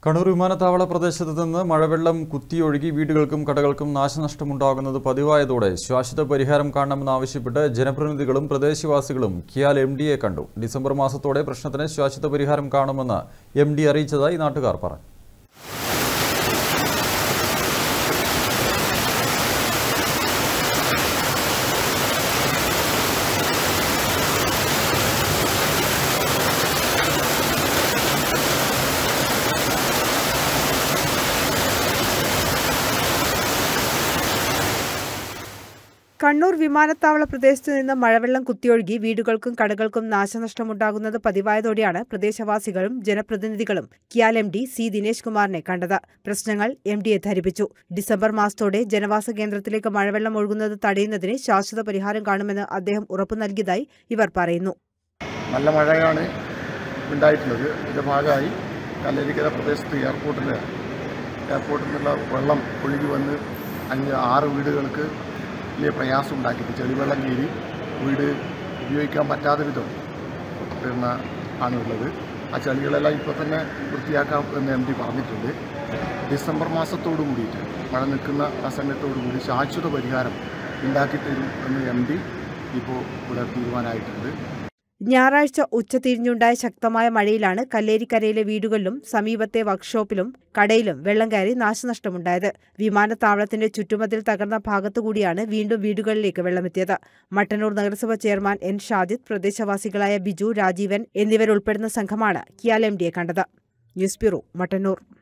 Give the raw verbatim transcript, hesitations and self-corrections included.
കണ്ണൂർ വിമാനത്താവള പ്രദേശത്ത് നിന്ന് മഴവെള്ളം കുത്തിയൊഴുകി വീടുകൾക്കും കടകൾക്കും നാശനഷ്ടമുണ്ടാകുന്നത് പതിവായതോടെ ശാശ്വത പരിഹാരം കാണണമെന്നാവശ്യപ്പെട്ട് ജനപ്രതിനിധികളും പ്രദേശവാസികളും കിയാൽ എം ഡിയെ കണ്ടു. ഡിസംബർ മാസത്തോടെ പ്രശ്നത്തിന് ശാശ്വത പരിഹാരം കാണുമെന്ന് എം ഡി അറിയിച്ചതായി നാട്ടുകാർ പറഞ്ഞു. കണ്ണൂർ വിമാനത്താവള പ്രദേശത്ത് നിന്ന് മഴവെള്ളം കുത്തിയൊഴുകി വീടുകൾക്കും കടകൾക്കും നാശനഷ്ടമുണ്ടാകുന്നത് പതിവായതോടെയാണ് പ്രദേശവാസികളും ജനപ്രതിനിധികളും KIAL M D C Dinesh കുമാറിനെ കണ്ടത്. പ്രശ്നങ്ങൾ എം ഡിയെ ധരിപ്പിച്ചു. ഡിസംബർ മാസത്തോടെ ജനവാസ കേന്ദ്രത്തിലേക്ക് മഴവെള്ളം ഒഴുകുന്നത് തടയുന്നതിന് ശാശ്വത പരിഹാരം കാണുമെന്ന് അദ്ദേഹം ഉറപ്പു നൽകിയതായി ഇവർ പറയുന്നു. നല്ല മഴയാണ് ഉണ്ടായിട്ടുള്ളത്. ഇതിന്റെ ഭാഗമായി കല്ലേരിക്കര പ്രദേശത്ത് എയർപോർട്ടിൽ എയർപോർട്ടിൽ നിന്നുള്ള വെള്ളം ഒഴുകി വന്ന് അഞ്ച് ആറ് വീടുകൾക്ക് വലിയ പ്രയാസം ഉണ്ടാക്കിയിട്ട് ചെളിവെള്ളം കയറി വീട് ഉപയോഗിക്കാൻ പറ്റാത്ത വിധം പിന്നെ ആണുള്ളത്. ആ ചെളികളെല്ലാം ഇപ്പോൾ തന്നെ വൃത്തിയാക്കാം എന്ന് എം ഡി പറഞ്ഞിട്ടുണ്ട്. ഡിസംബർ മാസത്തോടു കൂടിയിട്ട് മഴ നിൽക്കുന്ന ആ സമയത്തോടു കൂടി ശാശ്വത പരിഹാരം ഉണ്ടാക്കിത്തരും എന്ന് എം ഡി ഇപ്പോൾ ഇവിടെ തീരുമാനമായിട്ടുണ്ട്. ഞായറാഴ്ച ഉച്ചതിരിഞ്ഞുണ്ടായ ശക്തമായ മഴയിലാണ് കല്ലേരിക്കരയിലെ വീടുകളിലും സമീപത്തെ വർക്ക്ഷോപ്പിലും കടയിലും വെള്ളം കയറി നാശനഷ്ടമുണ്ടായത്. വിമാനത്താവളത്തിന്റെ ചുറ്റുമതിൽ തകർന്ന ഭാഗത്തുകൂടിയാണ് വീണ്ടും വീടുകളിലേക്ക് വെള്ളമെത്തിയത്. മട്ടന്നൂർ നഗരസഭ ചെയർമാൻ എൻ ഷാജിദ്, പ്രദേശവാസികളായ ബിജു, രാജീവൻ എന്നിവരുൾപ്പെടുന്ന സംഘമാണ് കിയാൽ എം ഡിയെ കണ്ടത്. News bureau, Mattannur.